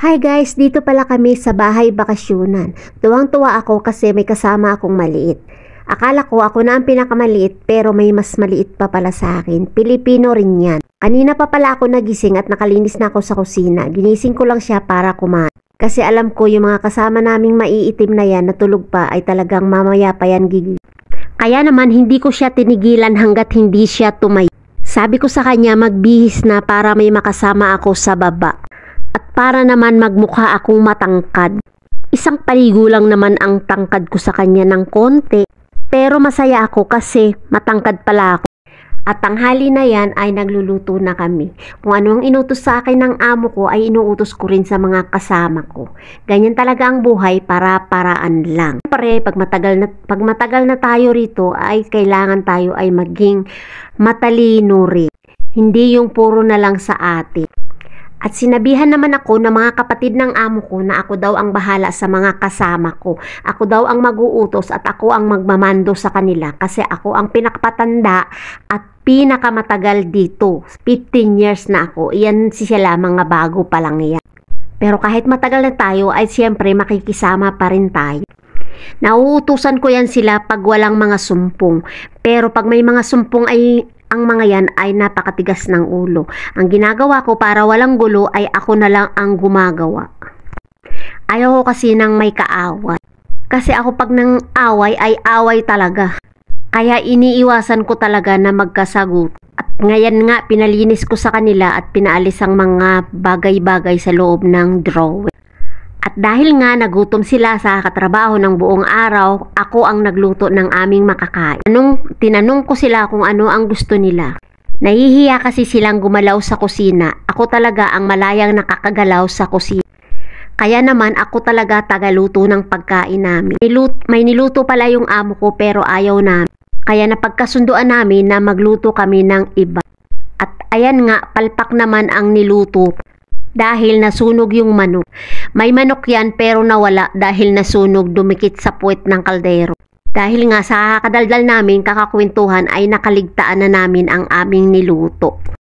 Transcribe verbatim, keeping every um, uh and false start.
Hi guys, dito pala kami sa bahay bakasyonan. Tuwang-tuwa ako kasi may kasama akong maliit. Akala ko ako na ang pinakamaliit pero may mas maliit pa pala sa akin. Pilipino rin yan. Kanina pa pala ako nagising at nakalinis na ako sa kusina. Ginising ko lang siya para kumain. Kasi alam ko yung mga kasama naming maiitim na yan na tulog pa ay talagang mamaya pa yan gigil. Kaya naman hindi ko siya tinigilan hanggat hindi siya tumayo. Sabi ko sa kanya magbihis na para may makasama ako sa baba. At para naman magmukha akong matangkad. Isang paligo lang naman ang tangkad ko sa kanya ng konti. Pero masaya ako kasi matangkad pala ako. At tanghali na yan ay nagluluto na kami. Kung ano ang inutos sa akin ng amo ko ay inuutos ko rin sa mga kasama ko. Ganyan talaga ang buhay, para-paraan lang. Siyempre, pag matagal na, pag matagal na tayo rito ay kailangan tayo ay maging matalino rin. Hindi yung puro na lang sa atin. At sinabihan naman ako ng mga kapatid ng amo ko na ako daw ang bahala sa mga kasama ko. Ako daw ang mag-uutos at ako ang magmamando sa kanila kasi ako ang pinakapatanda at pinakamatagal dito. fifteen years na ako. Iyan siya lamang nga bago pa lang yan. Pero kahit matagal na tayo ay siyempre makikisama pa rin tayo. Nauutusan ko yan sila pag walang mga sumpong. Pero pag may mga sumpong ay ang mga yan ay napakatigas ng ulo. Ang ginagawa ko para walang gulo ay ako na lang ang gumagawa. Ayaw ko kasi nang may kaaway. Kasi ako pag nang away ay away talaga. Kaya iniiwasan ko talaga na magkasagot. At ngayon nga pinalinis ko sa kanila at pinaalis ang mga bagay-bagay sa loob ng drawer. At dahil nga nagutom sila sa katrabaho ng buong araw, ako ang nagluto ng aming makakain. Anong, tinanong ko sila kung ano ang gusto nila. Nahihiya kasi silang gumalaw sa kusina. Ako talaga ang malayang nakakagalaw sa kusina. Kaya naman ako talaga tagaluto ng pagkain namin. Nilut, may niluto pala yung amo ko pero ayaw namin. Kaya napagkasunduan namin na magluto kami ng iba. At ayan nga, palpak naman ang niluto. Dahil nasunog yung manok. May manok yan pero nawala dahil nasunog dumikit sa puwet ng kaldero. Dahil nga sa kadaldal namin kakakwentuhan ay nakaligtaan na namin ang aming niluto.